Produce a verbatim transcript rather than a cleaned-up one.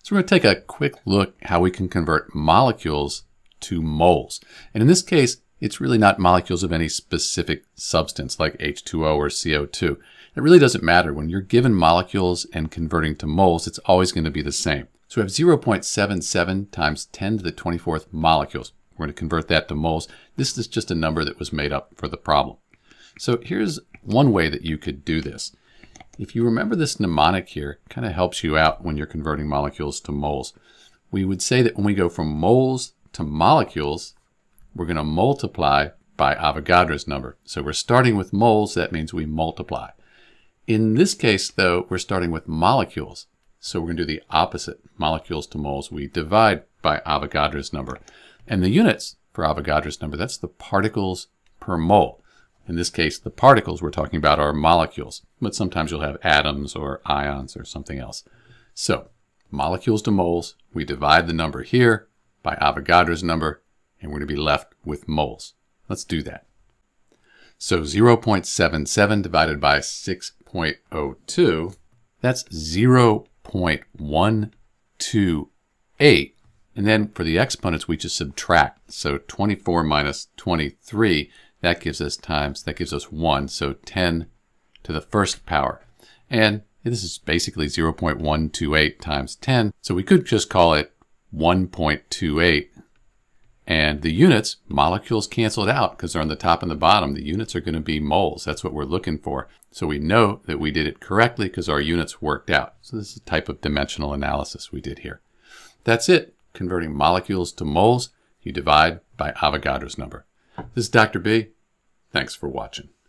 So we're going to take a quick look how we can convert molecules to moles. And in this case, it's really not molecules of any specific substance like H two O or C O two. It really doesn't matter. When you're given molecules and converting to moles, it's always going to be the same. So we have zero point seven seven times ten to the twenty-fourth molecules. We're going to convert that to moles. This is just a number that was made up for the problem. So here's one way that you could do this. If you remember this mnemonic here, it kind of helps you out when you're converting molecules to moles. We would say that when we go from moles to molecules, we're going to multiply by Avogadro's number. So we're starting with moles, that means we multiply. In this case, though, we're starting with molecules. So we're going to do the opposite. Molecules to moles, we divide by Avogadro's number. And the units for Avogadro's number, that's the particles per mole. In this case, the particles we're talking about are molecules, but sometimes you'll have atoms or ions or something else. So molecules to moles, we divide the number here by Avogadro's number, and we're going to be left with moles. Let's do that. So zero point seven seven divided by six point zero two, that's zero point one two eight. And then for the exponents, we just subtract. So twenty-four minus twenty-three, that gives us times, that gives us one. So ten to the first power. And this is basically zero point one two eight times ten. So we could just call it one point two eight. And the units, molecules canceled out because they're on the top and the bottom. The units are going to be moles. That's what we're looking for. So we know that we did it correctly because our units worked out. So this is a type of dimensional analysis we did here. That's it. Converting molecules to moles, you divide by Avogadro's number. This is Doctor B. Thanks for watching.